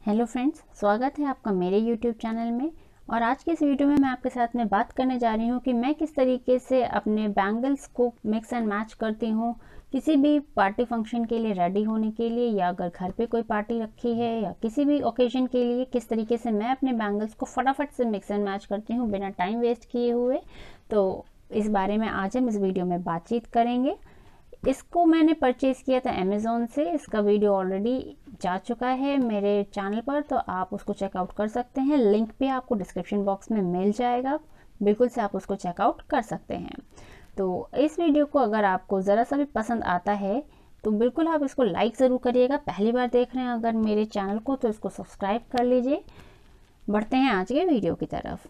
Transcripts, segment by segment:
Hello friends, स्वागत है आपका मेरे यूट्यूब चैनल में। और आज के इस वीडियो में मैं आपके साथ में बात करने जा रही हूँ कि मैं किस तरीके से अपने बैंगल्स को मिक्स एंड मैच करती हूँ किसी भी पार्टी फंक्शन के लिए रेडी होने के लिए, या अगर घर पे कोई पार्टी रखी है या किसी भी ओकेजन के लिए किस तरीके से मैं अपने बैंगल्स को फटाफट से मिक्स एंड मैच करती हूँ बिना टाइम वेस्ट किए हुए। तो इस बारे में आज हम इस वीडियो में बातचीत करेंगे। इसको मैंने परचेज़ किया था अमेज़ोन से। इसका वीडियो ऑलरेडी जा चुका है मेरे चैनल पर, तो आप उसको चेकआउट कर सकते हैं। लिंक भी आपको डिस्क्रिप्शन बॉक्स में मिल जाएगा, बिल्कुल से आप उसको चेकआउट कर सकते हैं। तो इस वीडियो को अगर आपको ज़रा सा भी पसंद आता है तो बिल्कुल आप इसको लाइक ज़रूर करिएगा। पहली बार देख रहे हैं अगर मेरे चैनल को तो इसको सब्सक्राइब कर लीजिए। बढ़ते हैं आज के वीडियो की तरफ।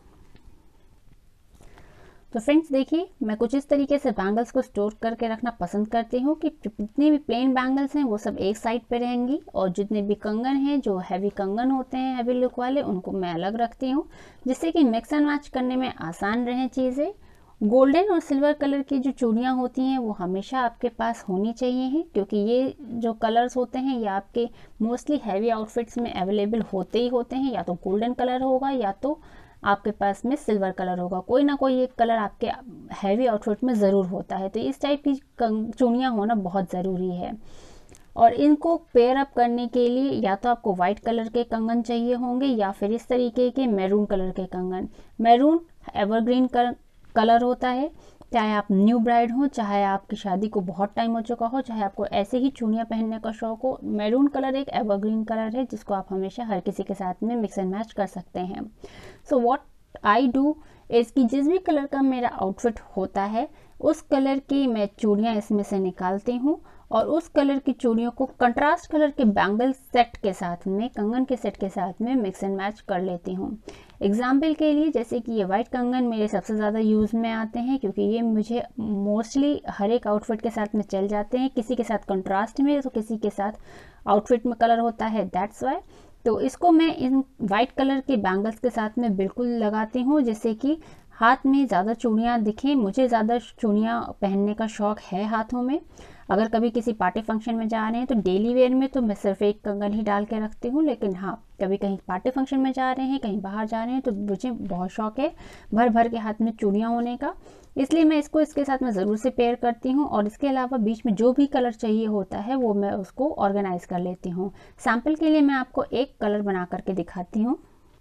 तो फ्रेंड्स देखिए, मैं कुछ इस तरीके से बैंगल्स को स्टोर करके रखना पसंद करती हूँ कि जितनी भी प्लेन बैंगल्स हैं वो सब एक साइड पे रहेंगी, और जितने भी कंगन हैं जो हैवी कंगन होते हैं हैवी लुक वाले उनको मैं अलग रखती हूँ, जिससे कि मिक्स एंड मैच करने में आसान रहें चीज़ें। गोल्डन और सिल्वर कलर की जो चूड़ियाँ होती हैं वो हमेशा आपके पास होनी चाहिए हैं, क्योंकि ये जो कलर्स होते हैं ये आपके मोस्टली हैवी आउटफिट्स में अवेलेबल होते ही होते हैं। या तो गोल्डन कलर होगा या तो आपके पास में सिल्वर कलर होगा, कोई ना कोई एक कलर आपके हैवी आउटफिट में ज़रूर होता है। तो इस टाइप की चूड़ियाँ होना बहुत ज़रूरी है। और इनको पेयर अप करने के लिए या तो आपको वाइट कलर के कंगन चाहिए होंगे या फिर इस तरीके के मैरून कलर के कंगन। मैरून एवरग्रीन कलर होता है, चाहे आप न्यू ब्राइड हो, चाहे आपकी शादी को बहुत टाइम हो चुका हो, चाहे आपको ऐसे ही चूड़ियाँ पहनने का शौक हो, मैरून कलर एक एवरग्रीन कलर है जिसको आप हमेशा हर किसी के साथ में मिक्स एंड मैच कर सकते हैं। So what I do is कि जिस भी कलर का मेरा आउटफिट होता है उस कलर की मैं चूड़ियाँ इसमें से निकालती हूँ और उस कलर की चूड़ियों को कंट्रास्ट कलर के बैंगल सेट के साथ में, कंगन के सेट के साथ में मिक्स एंड मैच कर लेती हूँ। एग्जाम्पल के लिए जैसे कि ये वाइट कंगन मेरे सबसे ज़्यादा यूज़ में आते हैं, क्योंकि ये मुझे मोस्टली हर एक आउटफिट के साथ में चल जाते हैं। किसी के साथ कंट्रास्ट में तो किसी के साथ आउटफिट में कलर होता है, दैट्स वाई। तो इसको मैं इन वाइट कलर के बैंगल्स के साथ में बिल्कुल लगाती हूँ, जिससे कि हाथ में ज़्यादा चूड़ियाँ दिखें। मुझे ज़्यादा चूड़ियाँ पहनने का शौक़ है हाथों में। अगर कभी किसी पार्टी फंक्शन में जा रहे हैं तो डेली वेयर में तो मैं सिर्फ एक कंगन ही डाल के रखती हूँ, लेकिन हाँ कभी कहीं पार्टी फंक्शन में जा रहे हैं, कहीं बाहर जा रहे हैं तो मुझे बहुत शौक है भर भर के हाथ में चूड़ियाँ होने का, इसलिए मैं इसको इसके साथ में ज़रूर से पेयर करती हूँ। और इसके अलावा बीच में जो भी कलर चाहिए होता है वो मैं उसको ऑर्गेनाइज कर लेती हूँ। सैम्पल के लिए मैं आपको एक कलर बना करके दिखाती हूँ।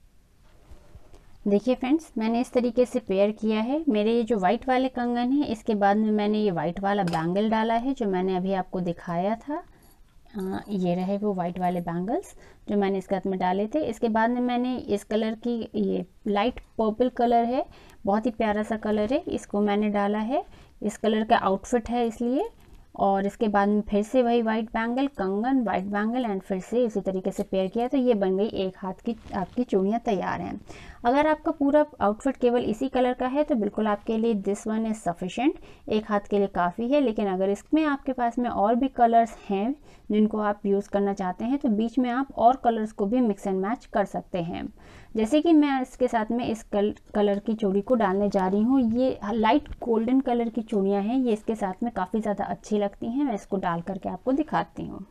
देखिए फ्रेंड्स, मैंने इस तरीके से पेयर किया है। मेरे ये जो वाइट वाले कंगन है इसके बाद में मैंने ये वाइट वाला बैंगल डाला है जो मैंने अभी आपको दिखाया था। ये रहे वो वाइट वाले बैंगल्स जो मैंने इसके हाथ में डाले थे। इसके बाद में मैंने इस कलर की, ये लाइट पर्पल कलर है, बहुत ही प्यारा सा कलर है, इसको मैंने डाला है। इस कलर का आउटफिट है इसलिए। और इसके बाद में फिर से वही वाइट बैंगल, कंगन, वाइट बैंगल एंड फिर से इसी तरीके से पेयर किया, तो ये बन गई एक हाथ की आपकी चूड़ियाँ तैयार हैं। अगर आपका पूरा आउटफिट केवल इसी कलर का है तो बिल्कुल आपके लिए दिस वन इज़ सफिशेंट, एक हाथ के लिए काफ़ी है। लेकिन अगर इसमें आपके पास में और भी कलर्स हैं जिनको आप यूज़ करना चाहते हैं तो बीच में आप और कलर्स को भी मिक्स एंड मैच कर सकते हैं। जैसे कि मैं इसके साथ में इस कलर की चूड़ी को डालने जा रही हूँ। ये लाइट गोल्डन कलर की चूड़ियाँ हैं, ये इसके साथ में काफ़ी ज़्यादा अच्छी लगती हैं। मैं इसको डाल करके आपको दिखाती हूँ।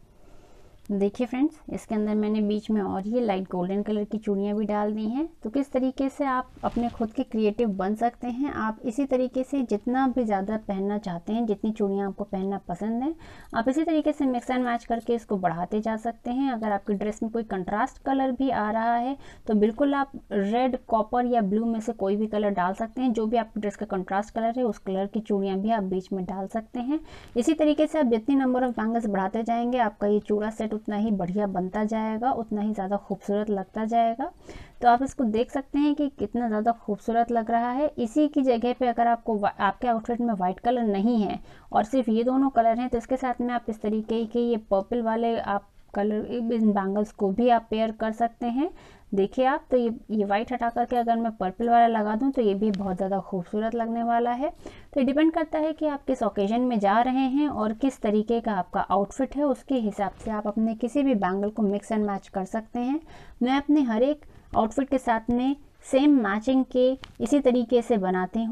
देखिए फ्रेंड्स, इसके अंदर मैंने बीच में और ये लाइट गोल्डन कलर की चूड़ियाँ भी डाल दी हैं। तो किस तरीके से आप अपने खुद के क्रिएटिव बन सकते हैं। आप इसी तरीके से जितना भी ज़्यादा पहनना चाहते हैं, जितनी चूड़ियाँ आपको पहनना पसंद है, आप इसी तरीके से मिक्स एंड मैच करके इसको बढ़ाते जा सकते हैं। अगर आपकी ड्रेस में कोई कंट्रास्ट कलर भी आ रहा है तो बिल्कुल आप रेड, कॉपर या ब्लू में से कोई भी कलर डाल सकते हैं। जो भी आपकी ड्रेस का कंट्रास्ट कलर है उस कलर की चूड़ियाँ भी आप बीच में डाल सकते हैं। इसी तरीके से आप जितनी नंबर ऑफ बैंगल्स बढ़ाते जाएंगे आपका ये चूड़ा सेट उतना ही बढ़िया बनता जाएगा, उतना ही ज़्यादा खूबसूरत लगता जाएगा। तो आप इसको देख सकते हैं कि कितना ज़्यादा खूबसूरत लग रहा है। इसी की जगह पे अगर आपको आपके आउटफिट में वाइट कलर नहीं है और सिर्फ ये दोनों कलर हैं तो इसके साथ में आप इस तरीके के ये पर्पल वाले आप कलर इन बैंगल्स को भी आप पेयर कर सकते हैं। देखिए आप, तो ये वाइट हटा करके अगर मैं पर्पल वाला लगा दूं तो ये भी बहुत ज़्यादा खूबसूरत लगने वाला है। तो डिपेंड करता है कि आप किस ओकेजन में जा रहे हैं और किस तरीके का आपका आउटफिट है, उसके हिसाब से आप अपने किसी भी बैंगल को मिक्स एंड मैच कर सकते हैं। मैं अपने हर एक आउटफिट के साथ में सेम मैचिंग के इसी तरीके से बनाती हूँ।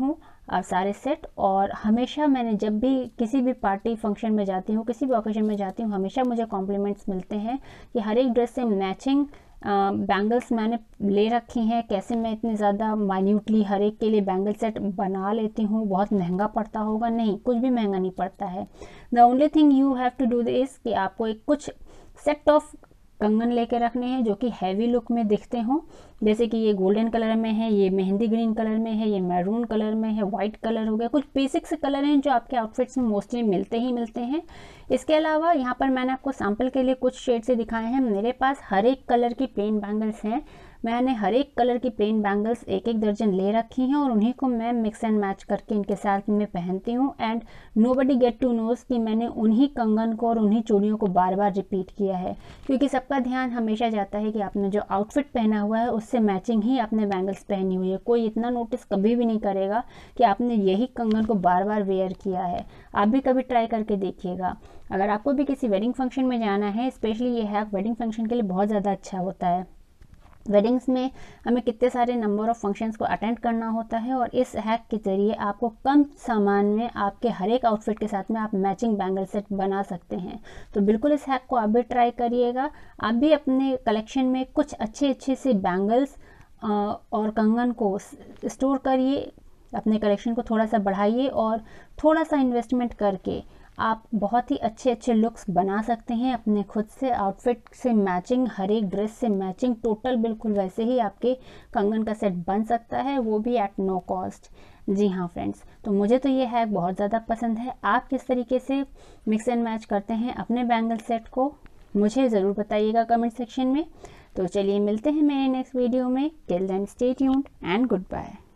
सारे सेट। और हमेशा मैंने जब भी किसी भी पार्टी फंक्शन में जाती हूँ, किसी भी ओकेजन में जाती हूँ, हमेशा मुझे कॉम्प्लीमेंट्स मिलते हैं कि हर एक ड्रेस से मैचिंग बैंगल्स मैंने ले रखी हैं। कैसे मैं इतनी ज़्यादा माइन्यूटली हर एक के लिए बैंगल सेट बना लेती हूँ, बहुत महंगा पड़ता होगा? नहीं, कुछ भी महंगा नहीं पड़ता है। The only thing you have to do this कि आपको एक कुछ सेट ऑफ कंगन लेके रखने हैं जो कि हैवी लुक में दिखते हों। जैसे कि ये गोल्डन कलर में है, ये मेहंदी ग्रीन कलर में है, ये मैरून कलर में है, वाइट कलर हो गया। कुछ बेसिक से कलर हैं जो आपके आउटफिट्स में मोस्टली मिलते ही मिलते हैं। इसके अलावा यहाँ पर मैंने आपको सैम्पल के लिए कुछ शेड से दिखाए हैं। मेरे पास हर एक कलर की प्लेन बैंगल्स हैं। मैंने हर एक कलर की प्लेन बैंगल्स एक एक दर्जन ले रखी हैं और उन्हीं को मैं मिक्स एंड मैच करके इनके साथ में पहनती हूँ। And nobody get to knows कि मैंने उन्हीं कंगन को और उन्हीं चूड़ियों को बार बार रिपीट किया है, क्योंकि सबका ध्यान हमेशा जाता है कि आपने जो आउटफिट पहना हुआ है उससे मैचिंग ही आपने बैंगल्स पहनी हुई है। कोई इतना नोटिस कभी भी नहीं करेगा कि आपने यही कंगन को बार बार वेयर किया है। आप भी कभी ट्राई करके देखिएगा। अगर आपको भी किसी वेडिंग फंक्शन में जाना है, स्पेशली ये हैक वेडिंग फंक्शन के लिए बहुत ज़्यादा अच्छा होता है। वेडिंग्स में हमें कितने सारे नंबर ऑफ़ फंक्शंस को अटेंड करना होता है और इस हैक के ज़रिए आपको कम सामान में आपके हर एक आउटफिट के साथ में आप मैचिंग बैंगल सेट बना सकते हैं। तो बिल्कुल इस हैक को आप भी ट्राई करिएगा। आप भी अपने कलेक्शन में कुछ अच्छे अच्छे से बैंगल्स और कंगन को स्टोर करिए, अपने कलेक्शन को थोड़ा सा बढ़ाइए और थोड़ा सा इन्वेस्टमेंट करके आप बहुत ही अच्छे अच्छे लुक्स बना सकते हैं अपने खुद से। आउटफिट से मैचिंग, हर एक ड्रेस से मैचिंग, टोटल बिल्कुल वैसे ही आपके कंगन का सेट बन सकता है, वो भी एट नो कॉस्ट। जी हाँ फ्रेंड्स, तो मुझे तो ये हैक बहुत ज़्यादा पसंद है। आप किस तरीके से मिक्स एंड मैच करते हैं अपने बैंगल सेट को, मुझे ज़रूर बताइएगा कमेंट सेक्शन में। तो चलिए मिलते हैं मेरे नेक्स्ट वीडियो में। Till then stay tuned and good bye.